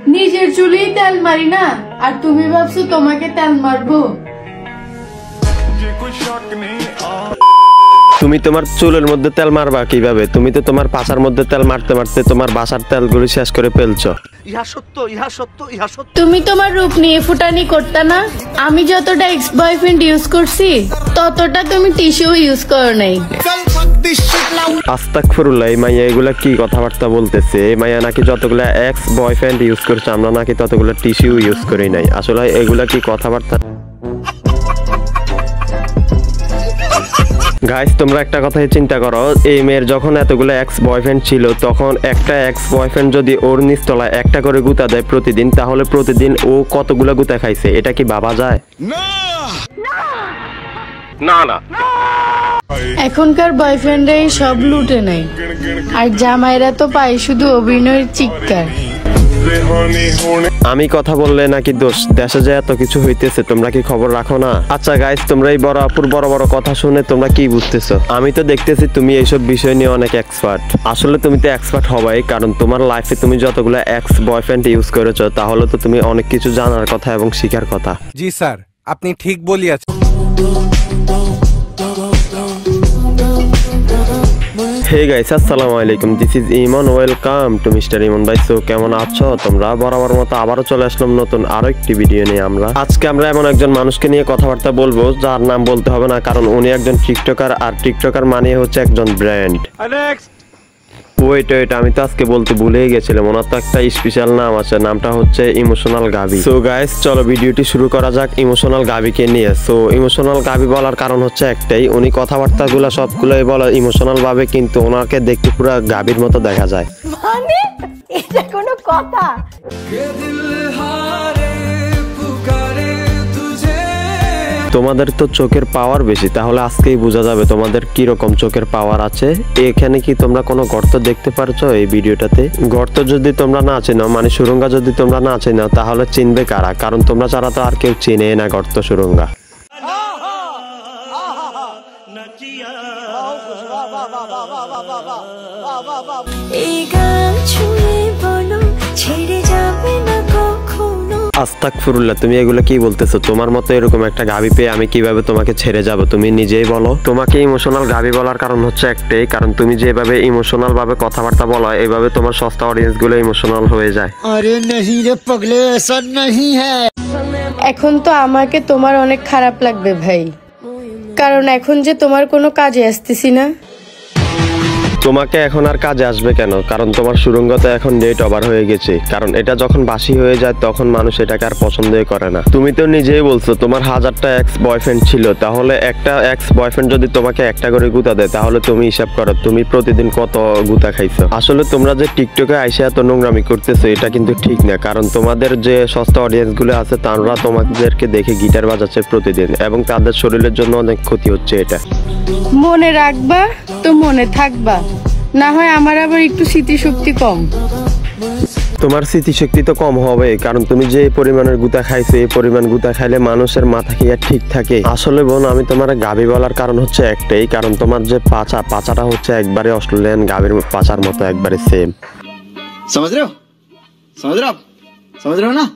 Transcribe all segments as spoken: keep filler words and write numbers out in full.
নিজের চুলেই তেল মারি না, আর তুমি ভাবছো তোমাকে তেল মারবো? তুমি তোমার চুলের মধ্যে তেল মারবা কিভাবে? তুমি তো তোমার পাছার মধ্যে তেল মারতে মারতে তোমার বাসার তেলগুলো শেষ করে ফেলছো। ইহা সত্য, ইহা সত্য, ইহা সত্য। তুমি তোমার রূপ নিয়ে ফুটানি করতে না। আমি যতটা এক্স বয়ফ্রেন্ড ইউজ করছি ততটা তুমি টিস্যু ইউজ করো নাই। আস্তাগফিরুল্লাহ, এই মাইয়া এগুলা কি কথাবার্তা বলতেছে? এই মাইয়া নাকি যতগুলা এক্স বয়ফ্রেন্ড ইউজ করছে আমরা নাকি ততগুলা টিস্যু ইউজ করি নাই। আসলে এগুলা কি কথাবার্তা? গাইস, তোমরা একটা কথাই চিন্তা করো, এই মেয়ের যখন এতগুলো এক্স বয়ফ্রেন্ড ছিল তখন একটা এক্স বয়ফ্রেন্ড যদি ওর নিচতলায় একটা করে গুতা দেয় প্রতিদিন, তাহলে প্রতিদিন ও কতগুলো গুতা খাইছে এটা কি ভাবা যায়? না না, এখনকার বয়ফ্রেন্ডরাই সব লুটে নেয়, আর জামাইরা তো পায় শুধু অভিনয়ের চিৎকার। আমি কথা বললে নাকি দোষ? দেশে যে এত কিছু হইতেছে তোমরা কি খবর রাখো না? আচ্ছা গাইস, তোমরা এই বড় আপুর বড় বড় কথা শুনে তোমরা কি বুঝতেছো? আমি তো দেখতেছি তুমি এইসব বিষয় নিয়ে অনেক এক্সপার্ট। আসলে তুমি তো এক্সপার্ট হবাই, কারণ তোমার লাইফে তুমি যতগুলো এক্স বয়ফ্রেন্ড ইউজ করেছো তাহলে তো তুমি অনেক কিছু জানার কথা এবং শিখার কথা। জি স্যার, আপনি ঠিক বলিয়াছেন। হে গাইস, আসসালামু আলাইকুম, this is Emon, welcome to mister Emon ভাই। সো কেমন আছো তোমরা? বরাবর মতো আবারও চলে আসলাম নতুন আরো একটি ভিডিও নিয়ে। আমরা আজকে আমরা এমন একজন মানুষকে নিয়ে কথাবার্তা বলবো যার নাম বলতে হবে না, কারণ উনি একজন টিকটকার, আর টিকটকার মানে হচ্ছে একজন ব্র্যান্ড। ওয়েট ওয়েট আমি তো আজকে বলতে ভুলেই গেছিলাম, ওনার তো একটা স্পেশাল নাম আছে, নামটা হচ্ছে ইমোশনাল গাবি। সো গাইস, চলো ভিডিওটি শুরু করা যাক ইমোশনাল গাবিকে নিয়ে। সো ইমোশনাল গাবি বলার কারণ হচ্ছে একটাই, উনি কথাবার্তাগুলো সবগুলোই বলে ইমোশনাল ভাবে, কিন্তু ওনাকে দেখতে পুরো গাবির মতো দেখা যায়। মানে এটা কোনো কথা? তোমাদের তো চোখের পাওয়ার বেশি, তাহলে আজকেই বোঝা যাবে তোমাদের কি রকম চোখের পাওয়ার আছে। এখানে কি তোমরা কোনো গর্ত দেখতে পারছো এই ভিডিওটাতে? গর্ত যদি তোমরা না চেনো, মানে সুরঙ্গা যদি তোমরা না চেনো, তাহলে চিনবে কারা? কারণ তোমরা ছাড়া তো আর কেউ চিনে না গর্ত সুরঙ্গা। এই গান শুনে বলো ছেড়ে যাবে না কখনো। আস্তাগফিরুল্লাহ, তুমি এগুলো কি বলতেছো? তোমার মতো এরকম একটা গাবি পেয়ে আমি কিভাবে তোমাকে ছেড়ে যাব? তুমি নিজেই বলো। তোমাকে ইমোশনাল গাবি বলার কারণ হচ্ছে একটাই, কারণ তুমি যেভাবে ইমোশনাল ভাবে কথাবার্তা বলো, এইভাবে তোমার সস্তা অডিয়েন্স গুলো ইমোশনাল হয়ে যায়। আরে नहीं রে পাগলে, ऐसा नहीं है। এখন তো আমাকে তোমার অনেক খারাপ লাগবে ভাই, কারণ এখন যে তোমার কোনো কাজে আসতেছি না। তোমাকে এখন আর কাজে আসবে কেন? কারণ তোমার সুরঙ্গতে এখন ডেট ওভার হয়ে গেছে, কারণ এটা যখন বাসি হয়ে যায় তখন মানুষ এটাকে আর পছন্দই করে না। তুমি তো নিজেই বলছো তোমার হাজারটা এক্স বয়ফ্রেন্ড ছিল, তাহলে একটা এক্স বয়ফ্রেন্ড যদি তোমাকে একটা করে গুতা দেয় তাহলে তুমি হিসাব করো তুমি প্রতিদিন কত গুতা খাইছো। আসলে তোমরা যে টিকটকে আইসা এত নোংরামি করতেছো এটা কিন্তু ঠিক না, কারণ তোমাদের যে সস্তা অডিয়েন্স গুলো আছে তারা তোমাদেরকে দেখে গিটার বাজাচ্ছে প্রতিদিন, এবং তাদের শরীরের জন্য অনেক ক্ষতি হচ্ছে। এটা মনে রাখবা তো মনে থাকবা, না হয় আমার আবার একটু স্মৃতিশক্তি কম। তোমার স্মৃতিশক্তি তো কম হবে, কারণ তুমি যে পরিমাণের গুতা খাইছো এই পরিমাণ গুতা খাইলে মানুষের মাথা কি আর ঠিক থাকে? আসলে বোন, আমি তোমার গাবি বলার কারণ হচ্ছে একটাই, কারণ তোমার যে পাছা পাছাটা হচ্ছে একবারে অস্ট্রেলিয়ান গাবির পাছার মতো, একবারে সেম। समझ रहे हो समझ रहे हो आप समझ रहे हो ना?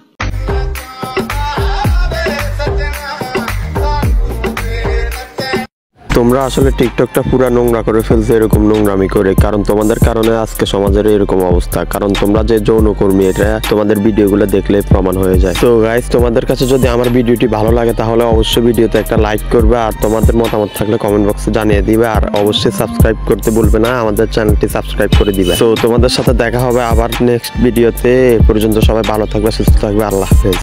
তোমরা আসলে টিকটকটা পুরা নোংরা করে ফেলছো এরকম নোংরামি করে, কারণ তোমাদের কারণে আজকে সমাজের এরকম অবস্থা, কারণ তোমরা যে যৌনকর্মী এটা তোমাদের ভিডিওগুলো দেখলে প্রমাণ হয়ে যায়। তো গাইস, তোমাদের কাছে যদি আমার ভিডিওটি ভালো লাগে তাহলে অবশ্যই ভিডিওতে একটা লাইক করবে, আর তোমাদের মতামত থাকলে কমেন্ট বক্সে জানিয়ে দিবে, আর অবশ্যই সাবস্ক্রাইব করতে ভুলবে না, আমাদের চ্যানেলটি সাবস্ক্রাইব করে দিবে। তো তোমাদের সাথে দেখা হবে আবার নেক্সট ভিডিওতে। এ পর্যন্ত সবাই ভালো থাকবে, সুস্থ থাকবে, আল্লাহ হাফেজ।